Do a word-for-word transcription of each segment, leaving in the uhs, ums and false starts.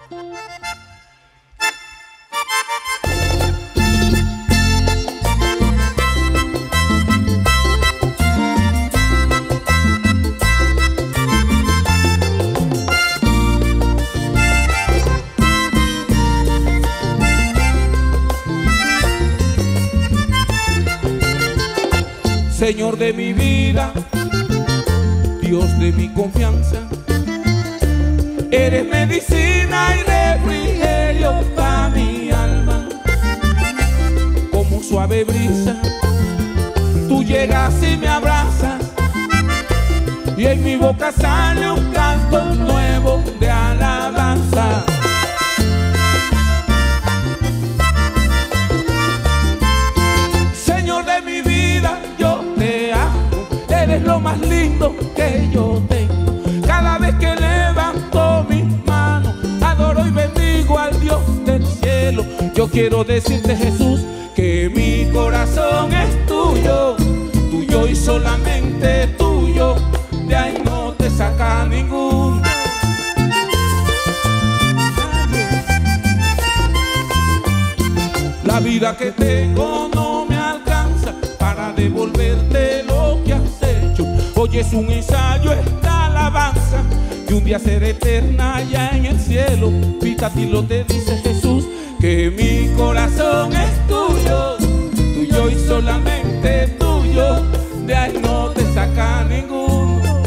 Señor de mi vida, Dios de mi confianza, eres medicina y refrigerio para mi alma. Como suave brisa, tú llegas y me abrazas, y en mi boca sale un canto nuevo de alabanza. Señor de mi vida, yo te amo, eres lo más lindo que yo tengo. Cada vez que levanto mis manos, adoro y bendigo al Dios del cielo. Yo quiero decirte, Jesús, que mi corazón es tuyo, tuyo y solamente tuyo, de ahí no te saca ninguno. La vida que tengo no me alcanza para devolverte lo que has hecho. Hoy es un ensayo esta alabanza, que un día será eterna allá en el cielo. Pítatelo, te dice Jesús, que mi corazón es tuyo, tuyo y solamente tuyo, de ahí no te saca ninguno.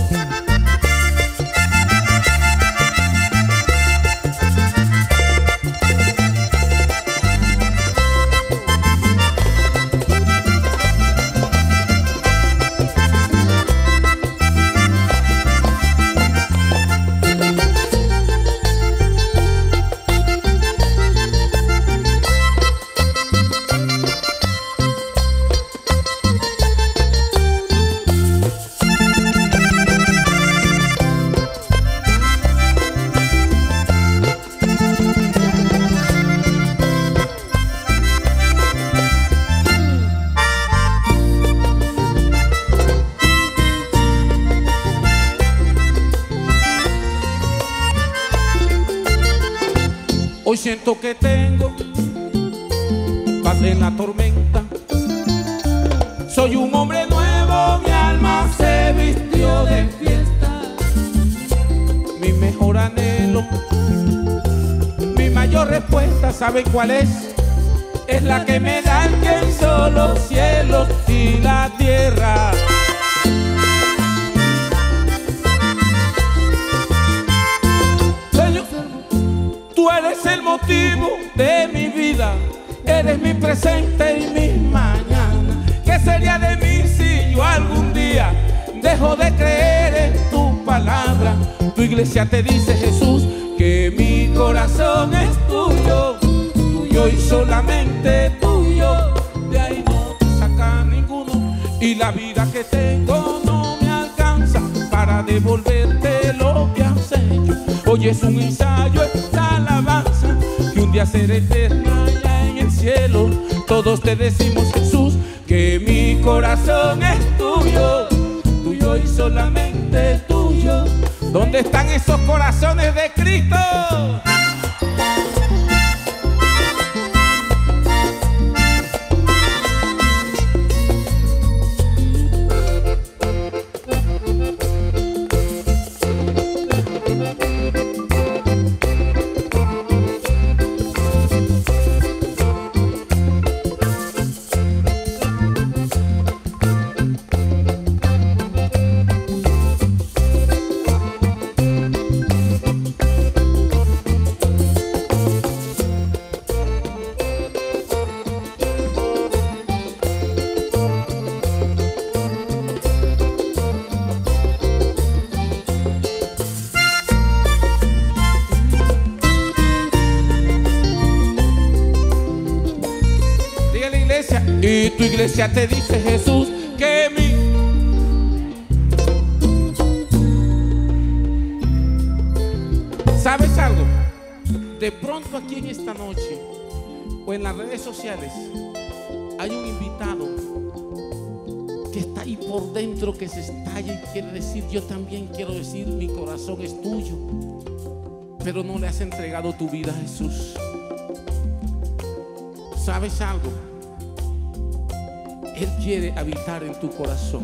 Hoy siento que tengo paz en la tormenta. Soy un hombre nuevo, mi alma se vistió de fiesta. Mi mejor anhelo, mi mayor respuesta, ¿saben cuál es? Es la que me da el que hizo los cielos y la tierra. Tú eres el motivo de mi vida, eres mi presente y mi mañana. ¿Qué sería de mí si yo algún día dejo de creer en tu palabra? Tu iglesia te dice, Jesús, que mi corazón es tuyo, tuyo y solamente tuyo, de ahí no te saca ninguno. Y la vida que tengo no me alcanza para devolverte lo que has hecho. Hoy es un ensayo esta alabanza, que un día será eterna allá en el cielo. Todos te decimos, Jesús, que mi corazón es tuyo, tuyo y solamente tuyo. ¿Dónde están esos corazones de Cristo? Y tu iglesia te dice, Jesús, que mi... ¿Sabes algo? De pronto aquí en esta noche o en las redes sociales hay un invitado que está ahí por dentro, que se estalla y quiere decir, yo también quiero decir, mi corazón es tuyo. pero no le has entregado tu vida a Jesús. ¿Sabes algo? Él quiere habitar en tu corazón.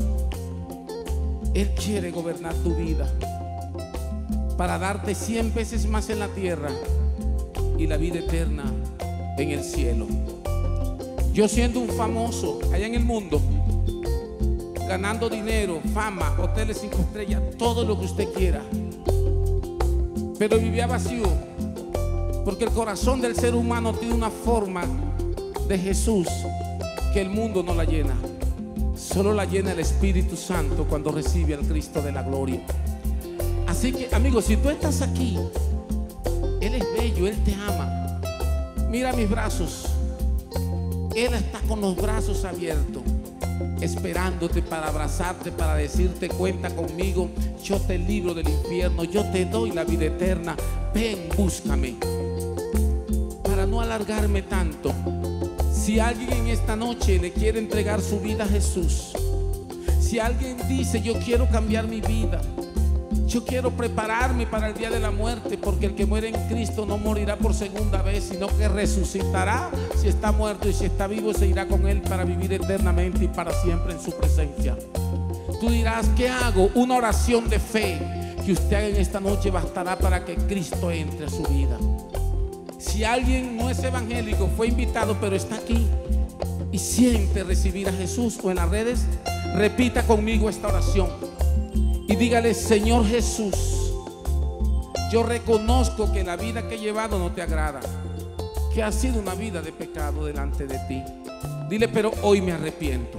Él quiere gobernar tu vida para darte cien veces más en la tierra y la vida eterna en el cielo. Yo siendo un famoso allá en el mundo, ganando dinero, fama, hoteles cinco estrellas, todo lo que usted quiera, pero vivía vacío, porque el corazón del ser humano tiene una forma de Jesús que el mundo no la llena. Solo la llena el Espíritu Santo cuando recibe al Cristo de la gloria. Así que, amigos, si tú estás aquí, Él es bello, Él te ama. Mira mis brazos. Él está con los brazos abiertos, esperándote para abrazarte, para decirte: cuenta conmigo, yo te libro del infierno, yo te doy la vida eterna, ven, búscame. Para no alargarme tanto, si alguien en esta noche le quiere entregar su vida a Jesús, si alguien dice: yo quiero cambiar mi vida, yo quiero prepararme para el día de la muerte, porque el que muere en Cristo no morirá por segunda vez, sino que resucitará. Si está muerto y si está vivo, se irá con Él para vivir eternamente y para siempre en su presencia. Tú dirás: ¿qué hago? Una oración de fe que usted haga en esta noche bastará para que Cristo entre a su vida. Si alguien no es evangélico, fue invitado, pero está aquí y siente recibir a Jesús, o en las redes, repita conmigo esta oración y dígale: Señor Jesús, yo reconozco que la vida que he llevado no te agrada, que ha sido una vida de pecado delante de ti. Dile: pero hoy me arrepiento.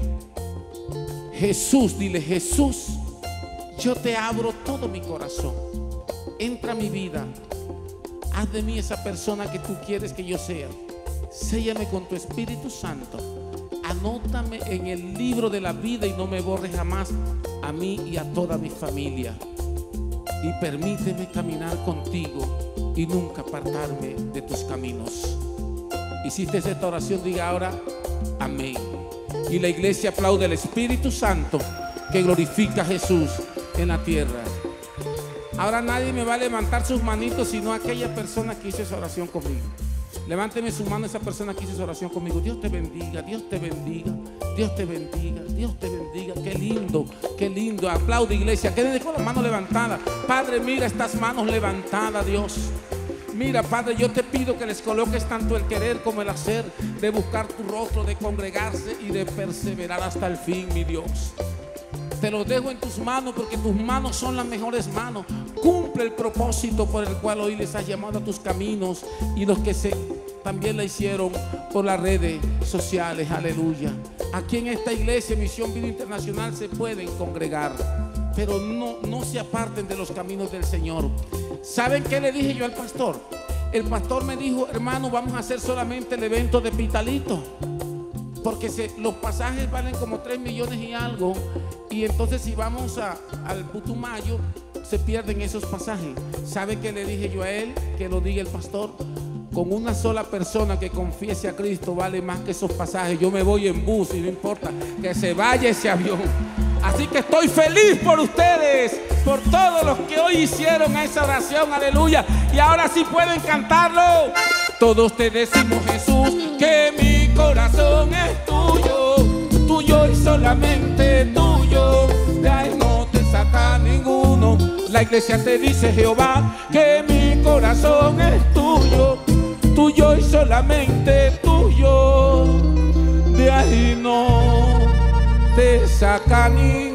Jesús, dile: Jesús, yo te abro todo mi corazón. Entra a mi vida. Haz de mí esa persona que tú quieres que yo sea. Séllame con tu Espíritu Santo. Anótame en el libro de la vida y no me borres jamás a mí y a toda mi familia. Y permíteme caminar contigo y nunca apartarme de tus caminos. Hiciste esta oración, diga ahora amén. Y la iglesia aplaude al Espíritu Santo que glorifica a Jesús en la tierra. Ahora nadie me va a levantar sus manitos, sino aquella persona que hizo esa oración conmigo. Levánteme su mano esa persona que hizo esa oración conmigo. Dios te bendiga, Dios te bendiga, Dios te bendiga, Dios te bendiga. Qué lindo, qué lindo. Aplaude, iglesia. Quédense con las manos levantadas. Padre, mira estas manos levantadas, Dios. Mira, Padre, yo te pido que les coloques tanto el querer como el hacer, de buscar tu rostro, de congregarse y de perseverar hasta el fin, mi Dios. Te lo dejo en tus manos, porque tus manos son las mejores manos. Cumple el propósito por el cual hoy les has llamado a tus caminos, y los que se, también la hicieron por las redes sociales. Aleluya. Aquí en esta iglesia Misión Vida Internacional se pueden congregar, pero no, no se aparten de los caminos del Señor. ¿Saben qué le dije yo al pastor? El pastor me dijo: hermano, vamos a hacer solamente el evento de Pitalito, porque se, los pasajes valen como tres millones y algo, y entonces si vamos a, al Putumayo se pierden esos pasajes. ¿Sabe qué le dije yo a él? Que lo diga el pastor: con una sola persona que confiese a Cristo vale más que esos pasajes. Yo me voy en bus y no importa que se vaya ese avión. Así que estoy feliz por ustedes, por todos los que hoy hicieron esa oración. Aleluya. Y ahora sí pueden cantarlo. Todos te decimos, Jesús, que mi corazón es tuyo, tuyo y solamente tuyo. De ahí no te saca ninguno. La iglesia te dice, Jehová, que mi corazón es tuyo, tuyo y solamente tuyo. De ahí no te saca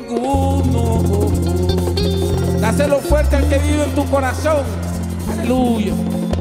ninguno. Dáselo fuerte al que vive en tu corazón. Aleluya.